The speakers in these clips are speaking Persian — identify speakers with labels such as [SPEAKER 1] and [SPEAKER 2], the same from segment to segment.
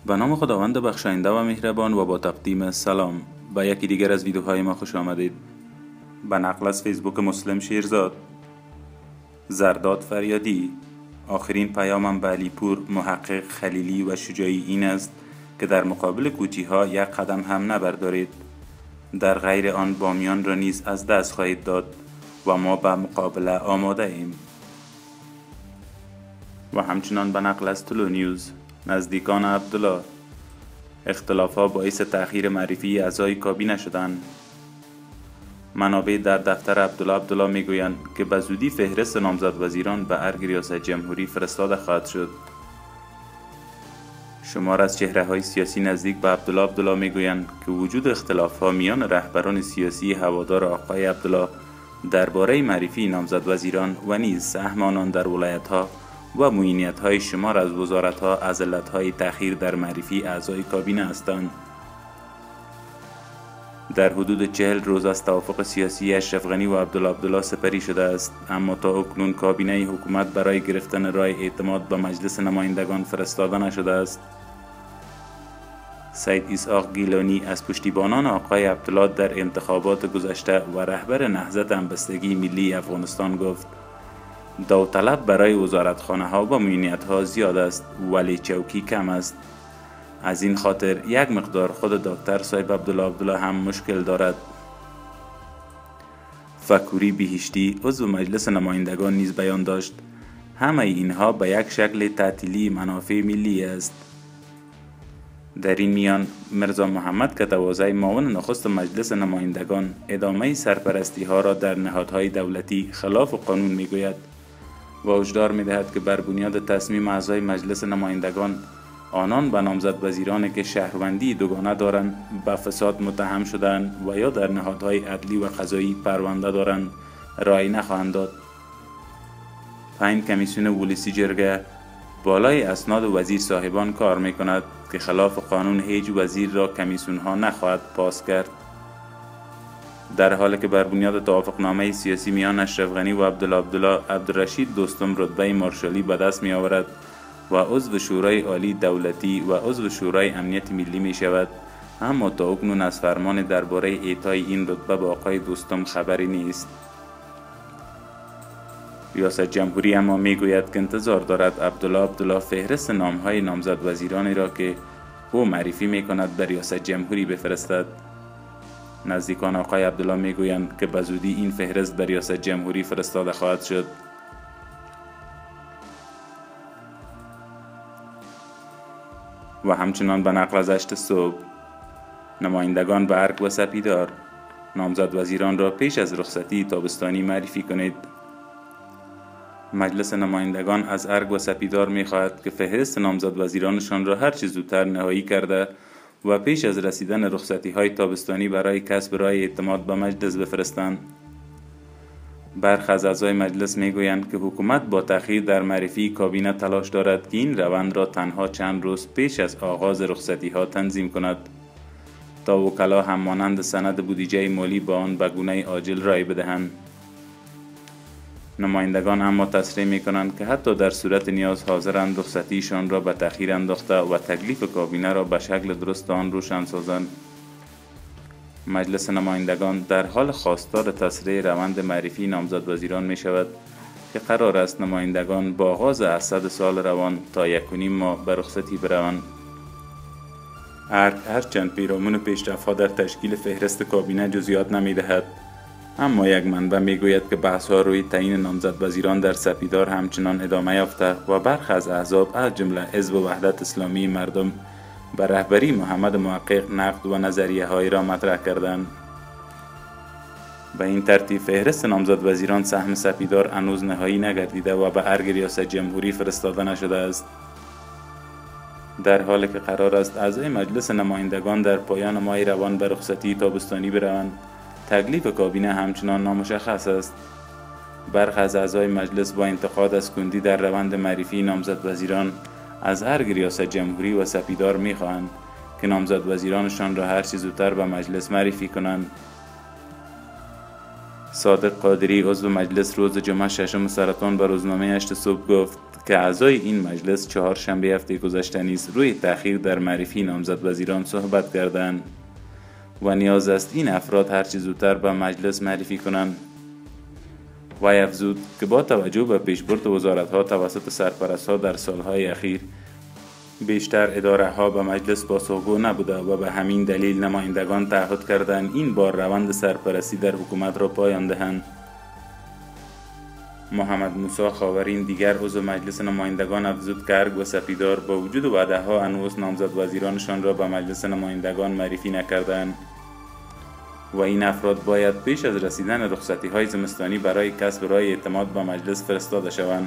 [SPEAKER 1] به نام خداوند بخشاینده و مهربان و با تقدیم سلام به یکی دیگر از ویدیوهای ما خوش آمدید. به نقل از فیسبوک مسلم شیرزاد. زرداد فریادی: آخرین پیامم به علیپور محقق خلیلی و شجاعی این است که در مقابل کوچی ها یک قدم هم نبردارید. در غیر آن بامیان را نیز از دست خواهید داد و ما به مقابله آماده ایم. و همچنان به نقل از طلوع نیوز: نزدیکان عبدالله: اختلاف‌ها باعث تأخیر معرفی اعضای کابینه شدند. منابع در دفتر عبدالله میگویند که به زودی فهرست نامزد وزیران به ارگ ریاست جمهوری فرستاده خواهد شد. شمار از چهره‌های سیاسی نزدیک به عبدالله میگویند که وجود اختلاف‌ها میان رهبران سیاسی هوادار آقای عبدالله درباره معرفی نامزد وزیران و نیز سهم آنان در ولایت‌ها و معینیت‌های شمار از وزارت‌ها از علت‌های تأخیر در معرفی اعضای کابینه هستند. در حدود 40 روز از توافق سیاسی اشرف غنی و عبدالله سپری شده است، اما تا اکنون کابینه حکومت برای گرفتن رای اعتماد به مجلس نمایندگان فرستاده نشده است. سید اسحاق گیلانی از پشتیبانان آقای عبدالله در انتخابات گذشته و رهبر نهضت همبستگی ملی افغانستان گفت: داوطلب برای وزارتخانه ها و معینیت ها زیاد است ولی چوکی کم است. از این خاطر یک مقدار خود دکتر صاحب عبدالله هم مشکل دارد. فکوری بهشتی عضو مجلس نمایندگان نیز بیان داشت: همه اینها به یک شکل تعطیلی منافع ملی است. در این میان مرزا محمد کتوازی معاون نخست مجلس نمایندگان ادامه سرپرستی ها را در نهادهای دولتی خلاف قانون میگوید و هشدار می‌دهد که بر بنیاد تصمیم اعضای مجلس نمایندگان آنان به نامزد وزیرانی که شهروندی دوگانه دارند به فساد متهم شدند و یا در نهادهای عدلی و قضایی پرونده دارند رای نخواهند داد. 5 کمیسیون ولسی جرگه بالای اسناد وزیر صاحبان کار می‌کند که خلاف قانون هیچ وزیر را کمیسیون ها نخواهد پاس کرد. در حالی که بر بنیاد توافقنامه سیاسی میان اشرف غنی و عبدالله عبدالرشید دوستم رتبه مارشالی به دست می آورد و عضو شورای عالی دولتی و عضو شورای امنیت ملی می شود، اما تا اکنون از فرمان درباره اعطای این رتبه به آقای دوستم خبری نیست. ریاست جمهوری اما می گوید که انتظار دارد عبدالله فهرست نامهای نامزد وزیرانی را که او معرفی می کند به ریاست جمهوری بفرستد. نزدیکان آقای عبدالله میگویند که به زودی این فهرست به ریاست جمهوری فرستاده خواهد شد. و همچنان به نقل از 8 صبح: نمایندگان به ارگ و سپیدار: نامزد وزیران را پیش از رخصتی تابستانی معرفی کنید. مجلس نمایندگان از ارگ و سپیدار می‌خواهد که فهرست نامزد وزیرانشان را هر چه زودتر نهایی کرده و پیش از رسیدن رخصتی‌های تابستانی برای کسب رای اعتماد به مجلس بفرستند. برخی از اعضای مجلس میگویند که حکومت با تأخیر در معرفی کابینه تلاش دارد که این روند را تنها چند روز پیش از آغاز رخصتی‌ها تنظیم کند تا وکلا هم مانند سند بودجه مالی با آن به گونه عاجل رای بدهند. نمایندگان اما تصریح می‌کنند که حتی در صورت نیاز حاضرند رخصتیشان را به تأخیر انداخته و تکلیف کابینه را به شکل درست آن روشن سازند. مجلس نمایندگان در حال خواستار تسریع روند معرفی نامزد وزیران می شود که قرار است نمایندگان با آغاز اسد سال روان تا 1.5 ماه به رخصتی بروند. ارگ هرچند پیرامون پیشرفت‌ها در تشکیل فهرست کابینه جزئیات نمی‌دهد، اما یک منبع میگوید که بحث‌ها روی تعیین نامزد وزیران در سپیدار همچنان ادامه یافته و برخی از احزاب از جمله حزب وحدت اسلامی مردم به رهبری محمد محقق نقد و نظریه‌هایی را مطرح کردند. به این ترتیب فهرست نامزد وزیران سهم سپیدار هنوز نهایی نگردیده و به ارگ ریاست جمهوری فرستاده نشده است، در حالی که قرار است اعضای مجلس نمایندگان در پایان ماه روان به رخصتی تابستانی بروند. تکلیف کابینه همچنان نامشخص است. برخی از اعضای مجلس با انتقاد از کندی در روند معرفی نامزد وزیران از ارگ ریاست جمهوری و سپیدار می‌خواهند که نامزد وزیرانشان را هر چه زودتر به مجلس معرفی کنند. صادق قادری عضو مجلس روز جمعه 6 سرطان به روزنامه 8 صبح گفت که اعضای این مجلس چهارشنبه هفته گذشته نیز روی تأخیر در معرفی نامزد وزیران صحبت کردند و نیاز است این افراد هرچه زودتر به مجلس معرفی کنند. وی افزود که با توجه به پیشبرد وزارت‌ها توسط سرپرست‌ها در سالهای اخیر بیشتر اداره‌ها به مجلس پاسخگو نبوده و به همین دلیل نمایندگان تعهد کردند این بار روند سرپرستی در حکومت را پایان دهند. محمد موسی خاورین دیگر عضو مجلس نمایندگان افزود که ارگ و سپیدار با وجود وعده‌ها هنوز نامزد وزیرانشان را به مجلس نمایندگان معرفی نکردند و این افراد باید پیش از رسیدن رخصتی‌های زمستانی برای کسب رای اعتماد به مجلس فرستاده شوند.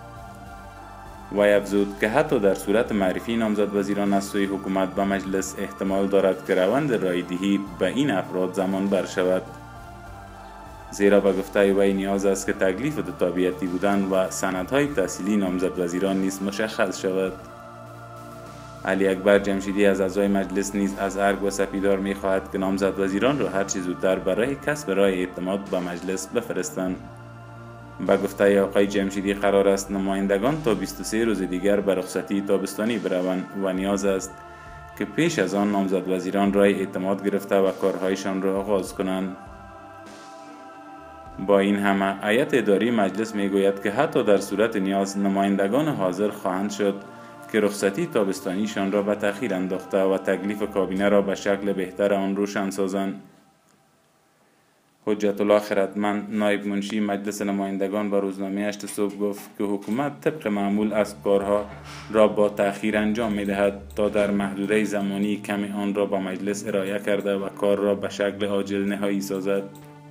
[SPEAKER 1] وی افزود که حتی در صورت معرفی نامزد وزیران از سوی حکومت به مجلس احتمال دارد که روند رایدهی به این افراد زمان بر شود، زیرا به گفته وی نیاز است که تکلیف دو تابعیتی بودن و سندهای تحصیلی نامزد وزیران نیز مشخص شود. علی اکبر جمشیدی از اعضای مجلس نیز از ارگ و سپیدار می‌خواهد که نامزد وزیران را هر چه زودتر برای کسب رای اعتماد به مجلس بفرستند. به گفته آقای جمشیدی قرار است نمایندگان تا 23 روز دیگر به رخصتی تابستانی بروند و نیاز است که پیش از آن نامزد وزیران رای اعتماد گرفته و کارهایشان را آغاز کنند. با این همه هیئت اداری مجلس میگوید که حتی در صورت نیاز نمایندگان حاضر خواهند شد که رخصتی تابستانیشان را به تأخیر انداخته و تکلیف کابینه را به شکل بهتر آن روشن سازند. حجت الله خردمند نایب منشی مجلس نمایندگان به روزنامه 8 صبح گفت که حکومت طبق معمول از کارها را با تأخیر انجام می‌دهد تا در محدوده زمانی کمی آن را به مجلس ارائه کرده و کار را به شکل عاجل نهایی سازد.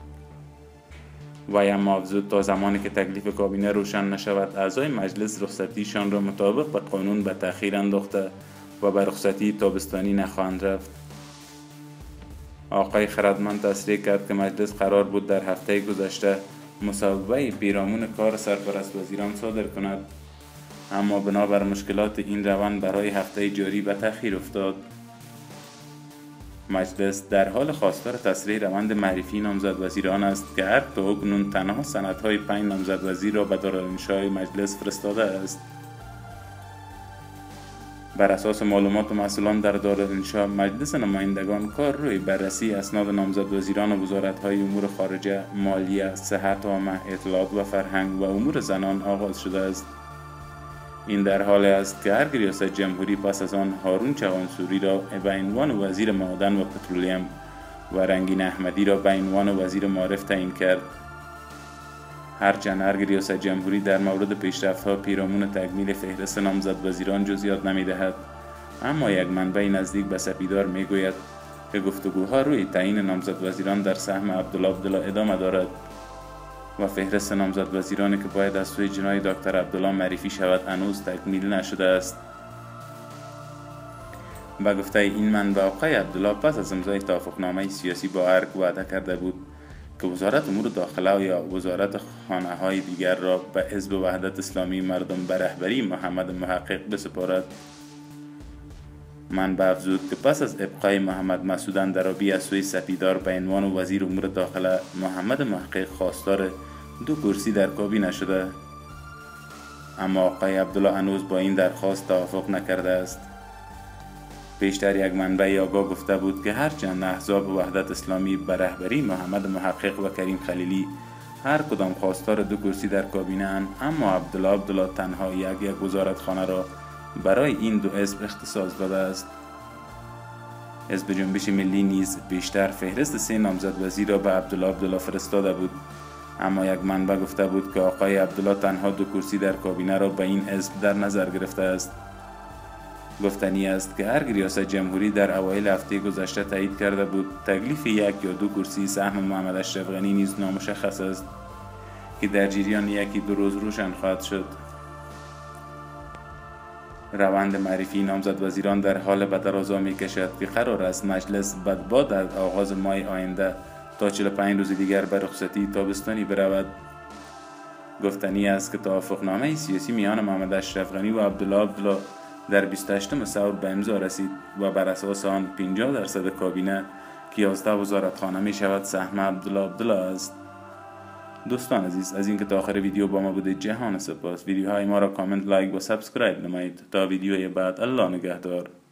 [SPEAKER 1] وی اما افزود تا زمانی که تکلیف کابینه روشن نشود اعضای مجلس رخصتیشان را مطابق به قانون به تأخیر انداخته و به رخصتی تابستانی نخواهند رفت. آقای خردمند تصریح کرد که مجلس قرار بود در هفته گذشته مصوبه پیرامون کار سرپرست وزیران صادر کند، اما بنابر مشکلات این روند برای هفته جاری به تأخیر افتاد. مجلس در حال خواستار تسریع روند معرفی نامزد وزیران است که هر تا اکنون تنها سندهای 5 نامزد وزیر را به دارالانشای مجلس فرستاده است. بر اساس معلومات مسئولان در دارالانشا مجلس نمایندگان کار روی بررسی اسناد نامزد وزیران وزارت‌های امور خارجه، مالیه، صحت عامه، اطلاعات و فرهنگ و امور زنان آغاز شده است. این در حال است که ارگ ریاست جمهوری پس از آن هارون چغانسوری را به عنوان وزیر معدن و پترولیم و رنگین احمدی را به عنوان وزیر معارف تعیین کرد. هرچند ارگ ریاست جمهوری در مورد پیشرفت‌ها پیرامون تکمیل فهرست نامزد وزیران جزئیات نمی‌دهد، اما یک منبع نزدیک به سپیدار می‌گوید که گفتگوها روی تعیین نامزد وزیران در سهم عبدالله ادامه دارد و فهرست نامزد وزیرانی که باید از سوی جناب دکتر عبدالله معرفی شود هنوز تکمیل نشده است. به گفته این منبع آقای عبدالله پس از امضای توافقنامه سیاسی با ارگ وعده کرده بود که وزارت امور داخله یا وزارت خانه‌های دیگر را به حزب وحدت اسلامی مردم به رهبری محمد محقق بسپارد. منبع افزود که پس از ابقای محمد مسعود اندرابی از سوی سپیدار به عنوان وزیر امور داخله، محمد محقق خواستار 2 کرسی در کابینه شده، اما آقای عبدالله هنوز با این درخواست توافق نکرده است. پیشتر یک منبع آگاه گفته بود که هرچند احزاب وحدت اسلامی به رهبری محمد محقق و کریم خلیلی هر کدام خواستار 2 کرسی در کابینه اند، اما عبدالله تنها یک وزارتخانه را برای این 2 حزب اختصاص داده است. حزب جنبش ملی نیز بیشتر فهرست 3 نامزد وزیر را به عبدالله فرستاده بود، اما یک منبع گفته بود که آقای عبدالله تنها 2 کرسی در کابینه را به این حزب در نظر گرفته است. گفتنی است که ارگ ریاست جمهوری در اوایل هفته گذشته تایید کرده بود تکلیف 1 یا 2 کرسی سهم محمد اشرف غنی نیز نامشخص است که در جریان 1-2 روز روشن خواهد شد. روند معرفی نامزد وزیران در حال به درازا می کشد که قرار است مجلس بعد از آغاز ماه آینده تا 45 روز دیگر به رخصتی تابستانی برود. گفتنی است که توافقنامه سیاسی میان محمد اشرف غنی و عبدالله در 28 ثور به امضا رسید و بر اساس آن 50% کابینه که 11 وزارتخانه می شود سهم عبدالله است. دوستان عزیز، از اینکه تا آخر ویدیو با ما بودید جهان سپاس. ویدیوهای ما را کامنت، لایک و سابسکرایب نمایید. تا ویدیوی بعد، الله نگهدار.